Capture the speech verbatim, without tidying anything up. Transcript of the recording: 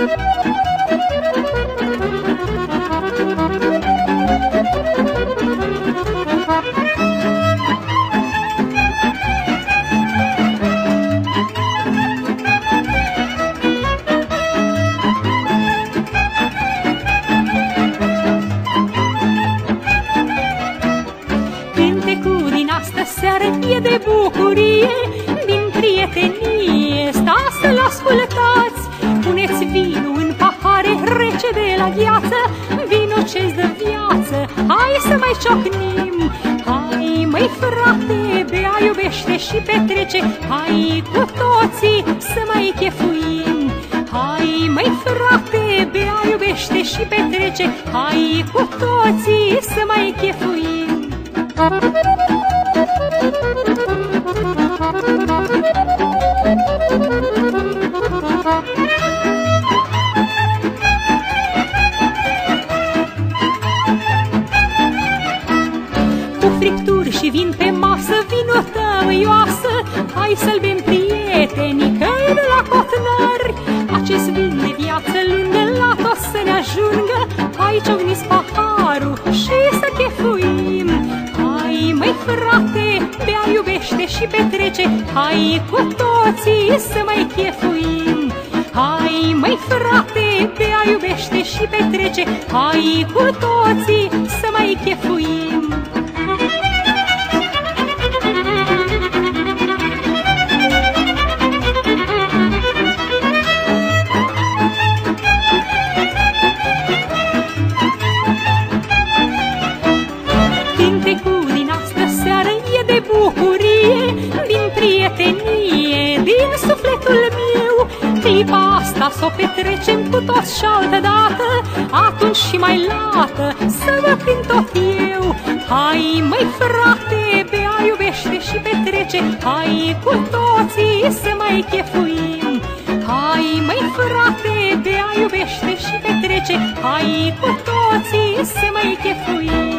E de bucurie, din prietenie, stați să-l ascultați. Puneți vinul în pahare rece de la gheață, vinul ce-ți dă viață, hai să mai ciocnim. Hai, măi frate, bea, iubește și petrece, hai cu toții să mai chefuim. Hai, măi frate, bea, iubește și petrece, hai cu toții să mai chefuim. Cu fripturi și vin pe masă, vinul tău ioasă, hai să-l bem prietenii, că-i de la cotnari. Acest vin de viață lungă la toți să ne ajungă, hai ciocniți paharul și să chefuim. Hai, măi frate, bea, iubește și petrece, hai cu toții să mai chefuim. Hai, măi frate, bea, iubește și petrece, hai cu toții să mai chefuim. Cântecul din astă seară e de bucurie, din prietenie, din sufletul meu. Clipa asta s-o petrecem cu toți și altădată, atunci și mai lată să vă cânt tot eu. Hai, măi frate, bea, iubește și petrece, hai cu toții să mai chefuim. Hai, măi frate, bea, iubește și petrece, hai cu toții să mai chefuim.